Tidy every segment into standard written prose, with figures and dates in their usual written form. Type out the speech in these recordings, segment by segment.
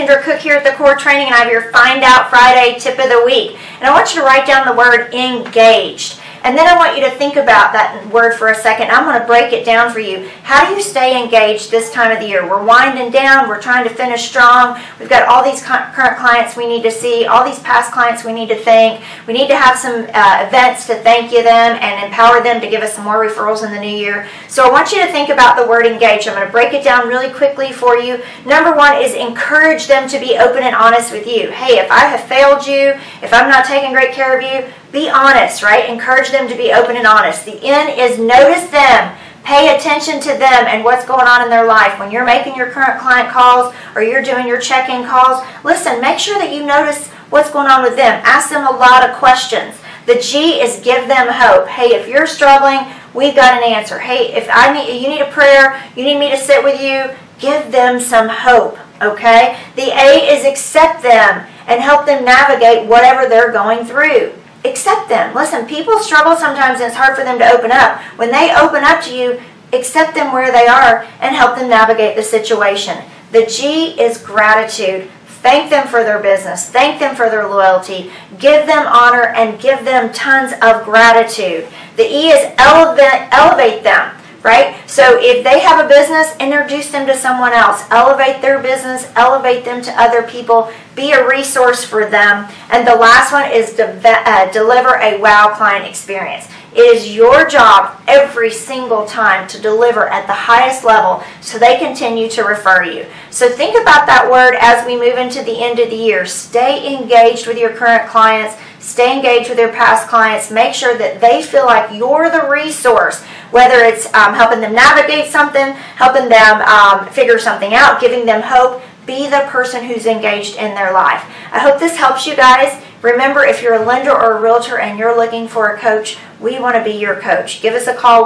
Kendra Cook here at the Core Training, and I have your Find Out Friday tip of the week. And I want you to write down the word engaged. And then I want you to think about that word for a second. I'm going to break it down for you. How do you stay engaged this time of the year? We're winding down. We're trying to finish strong. We've got all these current clients we need to see, all these past clients we need to thank. We need to have some events to thank you them and empower them to give us some more referrals in the new year. So I want you to think about the word engaged. I'm going to break it down really quickly for you. Number one is encourage them to be open and honest with you. Hey, if I have failed you, if I'm not taking great care of you, be honest, right? Encourage them to be open and honest. The N is notice them. Pay attention to them and what's going on in their life. When you're making your current client calls or you're doing your check-in calls, listen, make sure that you notice what's going on with them. Ask them a lot of questions. The G is give them hope. Hey, if you're struggling, we've got an answer. Hey, if you need a prayer, you need me to sit with you, give them some hope, okay? The A is accept them and help them navigate whatever they're going through. Accept them. Listen, people struggle sometimes and it's hard for them to open up. When they open up to you, accept them where they are and help them navigate the situation. The G is gratitude. Thank them for their business. Thank them for their loyalty. Give them honor and give them tons of gratitude. The E is elevate them. Right? So if they have a business, introduce them to someone else. Elevate their business, elevate them to other people. Be a resource for them. And the last one is deliver a wow client experience. It is your job every single time to deliver at the highest level so they continue to refer you. So think about that word as we move into the end of the year. Stay engaged with your current clients. Stay engaged with your past clients. Make sure that they feel like you're the resource, whether it's helping them navigate something, helping them figure something out, giving them hope. Be the person who's engaged in their life. I hope this helps you guys. Remember, if you're a lender or a realtor and you're looking for a coach, we want to be your coach. Give us a call,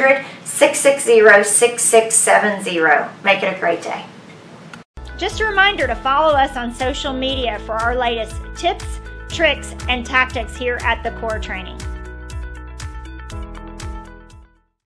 1-800-660-6670. Make it a great day. Just a reminder to follow us on social media for our latest tips, tricks, and tactics here at the Core Training.